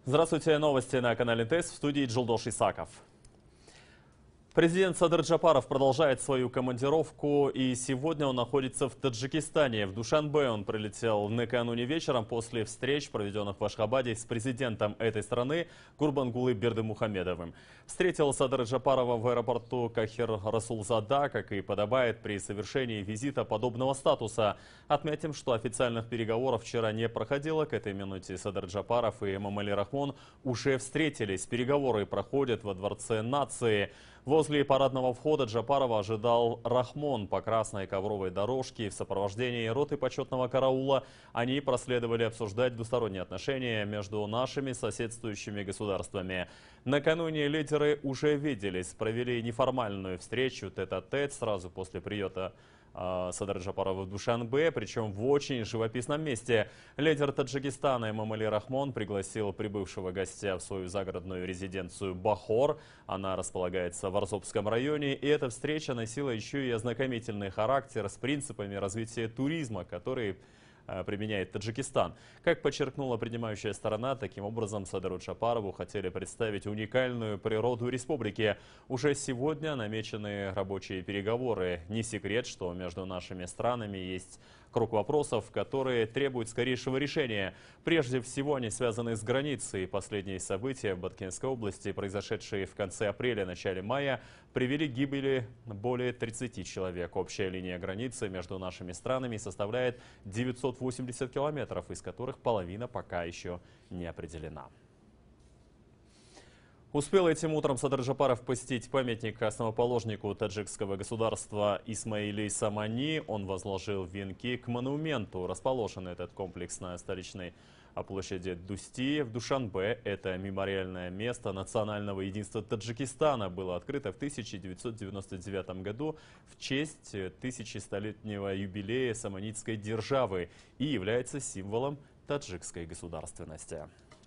Здравствуйте, новости на канале ТЭС, в студии Джилдош Исаков. Президент Садыр Джапаров продолжает свою командировку, и сегодня он находится в Таджикистане. В Душанбе он прилетел накануне вечером после встреч, проведенных в Ашхабаде с президентом этой страны Гурбангулы Бердымухамедовым. Встретил Садыра Джапарова в аэропорту Кахир Расулзада, как и подобает при совершении визита подобного статуса. Отметим, что официальных переговоров вчера не проходило. К этой минуте Садыр Джапаров и Эмомали Рахмон уже встретились. Переговоры проходят во Дворце нации. Возле парадного входа Джапарова ожидал Рахмон по красной ковровой дорожке в сопровождении роты почетного караула. Они проследовали обсуждать двусторонние отношения между нашими соседствующими государствами. Накануне лидеры уже виделись, провели неформальную встречу тет-а-тет сразу после прилета Садыра Джапарова в Душанбе, причем в очень живописном месте. Лидер Таджикистана Эмомали Рахмон пригласил прибывшего гостя в свою загородную резиденцию Бахор. Она располагается в Арзобском районе, и эта встреча носила еще и ознакомительный характер с принципами развития туризма, которые применяет Таджикистан. Как подчеркнула принимающая сторона, таким образом Садыру Джапарову хотели представить уникальную природу республики. Уже сегодня намечены рабочие переговоры. Не секрет, что между нашими странами есть круг вопросов, которые требуют скорейшего решения. Прежде всего, они связаны с границей. Последние события в Баткенской области, произошедшие в конце апреля-начале мая, привели к гибели более 30 человек. Общая линия границы между нашими странами составляет 980 километров, из которых половина пока еще не определена. Успел этим утром Садыр Джапаров посетить памятник основоположнику таджикского государства Исмаили Самани. Он возложил венки к монументу. Расположен этот комплекс на столичной площади Дусти в Душанбе. Это мемориальное место национального единства Таджикистана было открыто в 1999 году в честь 1100-летнего юбилея саманидской державы и является символом таджикской государственности.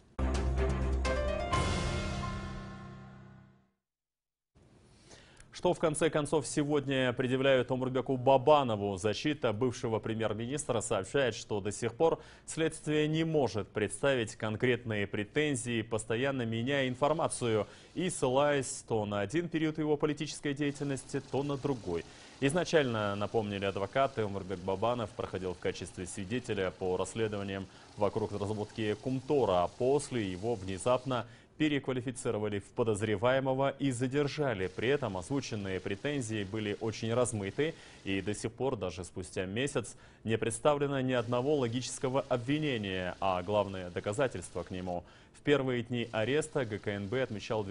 Что в конце концов сегодня предъявляют Омурбеку Бабанову? Защита бывшего премьер-министра сообщает, что до сих пор следствие не может представить конкретные претензии, постоянно меняя информацию и ссылаясь то на один период его политической деятельности, то на другой. Изначально, напомнили адвокаты, Омурбек Бабанов проходил в качестве свидетеля по расследованиям вокруг разработки Кумтора, а после его внезапно переквалифицировали в подозреваемого и задержали. При этом озвученные претензии были очень размыты, и до сих пор, даже спустя месяц, не представлено ни одного логического обвинения, а главное доказательство к нему. В первые дни ареста ГКНБ отмечал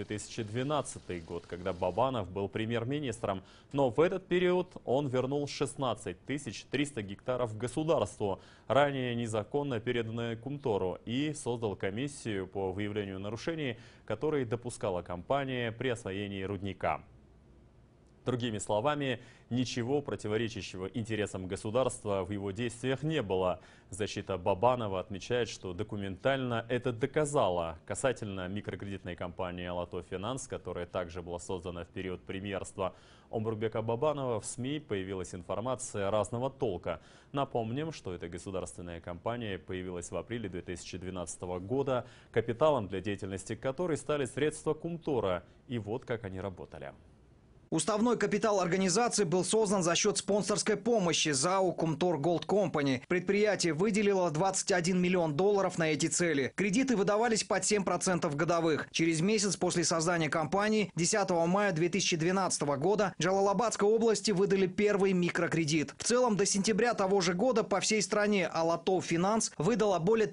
2012 год, когда Бабанов был премьер-министром. Но в этот период он вернул 16 300 гектаров государству, ранее незаконно переданное Кумтору, и создал комиссию по выявлению нарушений, которые допускала компания при освоении рудника. Другими словами, ничего противоречащего интересам государства в его действиях не было. Защита Бабанова отмечает, что документально это доказала. Касательно микрокредитной компании «Алато Финанс», которая также была создана в период премьерства Омурбека Бабанова, в СМИ появилась информация разного толка. Напомним, что эта государственная компания появилась в апреле 2012 года, капиталом для деятельности которой стали средства Кумтора. И вот как они работали. Уставной капитал организации был создан за счет спонсорской помощи ЗАО «Кумтор Голд Компани». Предприятие выделило 21 миллион долларов на эти цели. Кредиты выдавались под 7% годовых. Через месяц после создания компании, 10 мая 2012 года, Джалалабадской области выдали первый микрокредит. В целом, до сентября того же года по всей стране «Алато Финанс» выдала более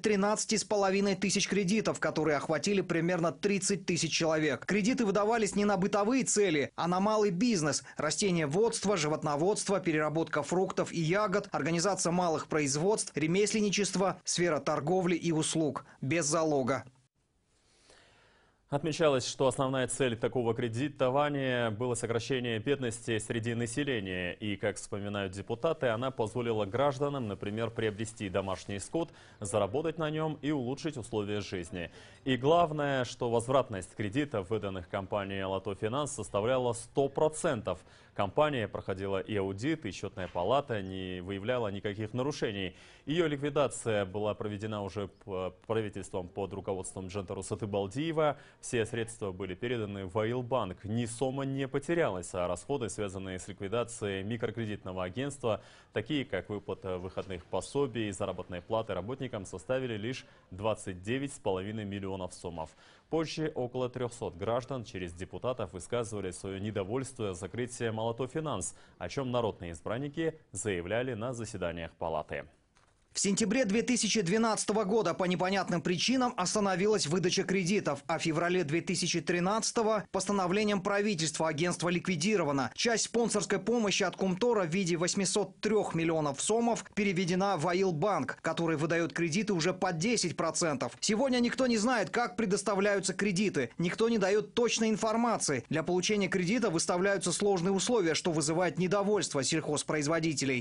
13,5 тысяч кредитов, которые охватили примерно 30 тысяч человек. Кредиты выдавались не на бытовые цели, а на малый бизнес, растениеводство, животноводство, переработка фруктов и ягод, организация малых производств, ремесленничество, сфера торговли и услуг. Без залога. Отмечалось, что основная цель такого кредитования было сокращение бедности среди населения. И, как вспоминают депутаты, она позволила гражданам, например, приобрести домашний скот, заработать на нем и улучшить условия жизни. И главное, что возвратность кредитов, выданных компанией «Лото Финанс», составляла 100%. Компания проходила и аудит, и счетная палата не выявляла никаких нарушений. Ее ликвидация была проведена уже правительством под руководством Джентара Сатыбалдиева. Все средства были переданы в Аилбанк. Ни сома не потерялась, а расходы, связанные с ликвидацией микрокредитного агентства, такие как выплата выходных пособий и заработной платы работникам, составили лишь 29,5 миллионов сомов. Позже около 300 граждан через депутатов высказывали свое недовольство закрытием «Лото Финанс», о чем народные избранники заявляли на заседаниях палаты. В сентябре 2012 года по непонятным причинам остановилась выдача кредитов, а в феврале 2013 постановлением правительства агентство ликвидировано. Часть спонсорской помощи от Кумтора в виде 803 миллионов сомов переведена в Аилбанк, который выдает кредиты уже под 10%. Сегодня никто не знает, как предоставляются кредиты, никто не дает точной информации. Для получения кредита выставляются сложные условия, что вызывает недовольство сельхозпроизводителей.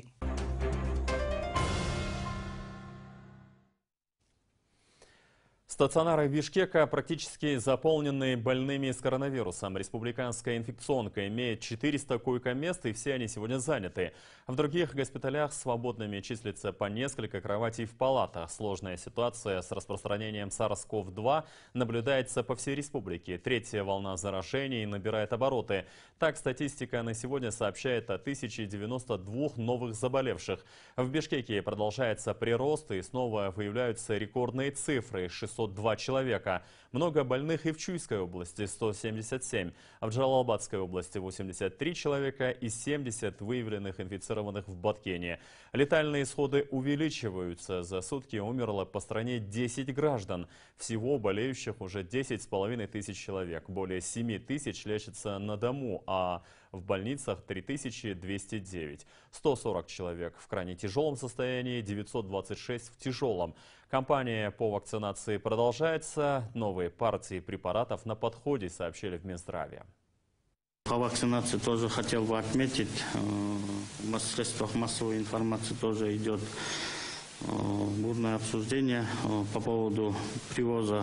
Стационары Бишкека практически заполнены больными с коронавирусом. Республиканская инфекционка имеет 400 койко-мест, и все они сегодня заняты. В других госпиталях свободными числится по несколько кроватей в палатах. Сложная ситуация с распространением SARS-CoV-2 наблюдается по всей республике. Третья волна заражений набирает обороты. Так, статистика на сегодня сообщает о 1092 новых заболевших. В Бишкеке продолжается прирост, и снова выявляются рекордные цифры – 602 человека. Много больных и в Чуйской области – 177, а в Джалалабадской области – 83 человека и 70 выявленных инфицированных в Баткене. Летальные исходы увеличиваются. За сутки умерло по стране 10 граждан. Всего болеющих уже 10,5 тысяч человек. Более 7 тысяч лечатся на дому, а в больницах 3209. 140 человек в крайне тяжелом состоянии, 926 в тяжелом. Кампания по вакцинации продолжается. Новые партии препаратов на подходе, сообщили в Минздраве. По вакцинации тоже хотел бы отметить, в средствах массовой информации тоже идет бурное обсуждение по поводу привоза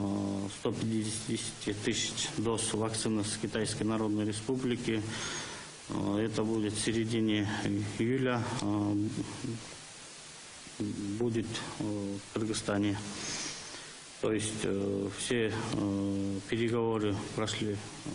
150 тысяч доз вакцины с Китайской Народной Республики. Это будет в середине июля, будет в Кыргызстане. То есть все переговоры прошли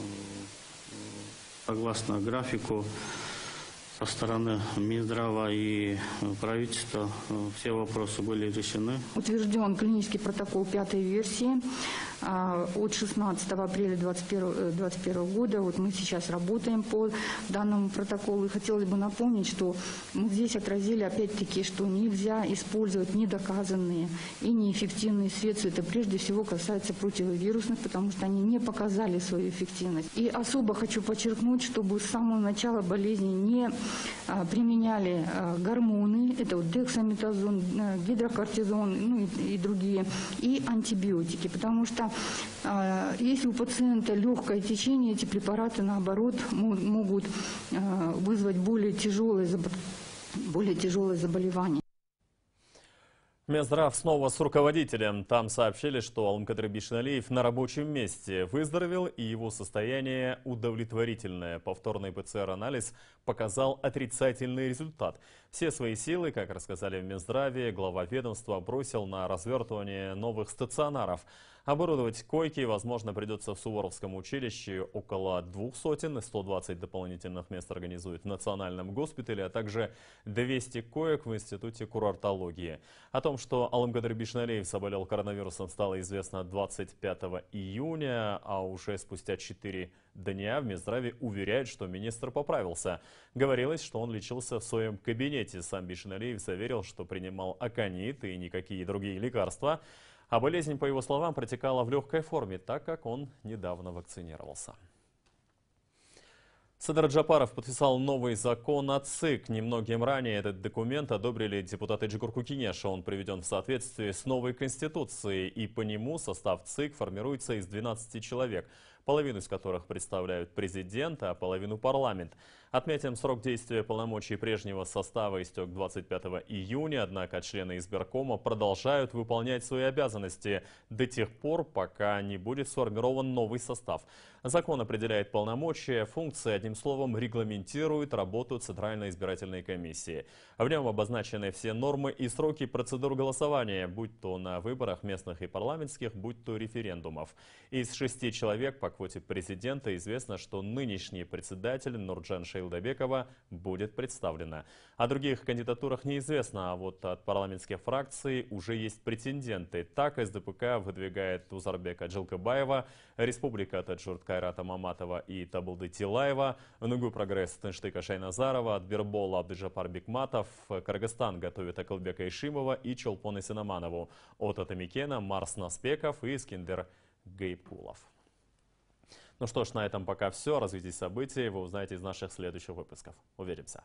согласно графику. Со стороны Минздрава и правительства все вопросы были решены. Утвержден клинический протокол 5-й версии от 16 апреля 2021 года. Вот мы сейчас работаем по данному протоколу. И хотелось бы напомнить, что мы здесь отразили опять-таки, что нельзя использовать недоказанные и неэффективные средства. Это прежде всего касается противовирусных, потому что они не показали свою эффективность. И особо хочу подчеркнуть, чтобы с самого начала болезни не применяли гормоны, это вот дексаметазон, гидрокортизон, ну и другие, и антибиотики, потому что если у пациента легкое течение, эти препараты, наоборот, могут вызвать более тяжелое заболевание. Минздрав снова с руководителем. Там сообщили, что Алымкадыр Бишналиев на рабочем месте выздоровел, и его состояние удовлетворительное. Повторный ПЦР-анализ показал отрицательный результат. Все свои силы, как рассказали в Минздраве, глава ведомства бросил на развертывание новых стационаров. Оборудовать койки, возможно, придется в Суворовском училище около 200, 120 дополнительных мест организуют в Национальном госпитале, а также 200 коек в Институте курортологии. О том, что Алымкадыр Бишналиев заболел коронавирусом, стало известно 25 июня, а уже спустя 4 дня в Минздраве уверяют, что министр поправился. Говорилось, что он лечился в своем кабинете. Сам Бишналиев заверил, что принимал аконит и никакие другие лекарства. А болезнь, по его словам, протекала в легкой форме, так как он недавно вакцинировался. Садыр Джапаров подписал новый закон о ЦИК. Немногим ранее этот документ одобрили депутаты Джигурку Кинеша. Он приведен в соответствии с новой конституцией, и по нему состав ЦИК формируется из 12 человек, половину из которых представляют президента, а половину парламент. Отметим, срок действия полномочий прежнего состава истек 25 июня, однако члены избиркома продолжают выполнять свои обязанности до тех пор, пока не будет сформирован новый состав. Закон определяет полномочия, функции, одним словом, регламентирует работу Центральной избирательной комиссии. В нем обозначены все нормы и сроки процедур голосования, будь то на выборах местных и парламентских, будь то референдумов. Из 6 человек по квоте президента известно, что нынешний председатель Нурджан Шейлдабекова будет представлена. О других кандидатурах неизвестно, а вот от парламентских фракций уже есть претенденты. Так СДПК выдвигает Узарбека Джилкабаева, Республика Таджурт Кайрата Маматова и Табылды Тилаева, Нугу Прогресс Тынштыка Шайназарова, Атбербол Абдыджапар Бекматов, Кыргызстан готовит Акылбека Ишимова и Чолпона Синаманову, от Атамикена Марс Наспеков и Искендер Гейпулов. Ну что ж, на этом пока все. О развитии событий вы узнаете из наших следующих выпусков. Увидимся.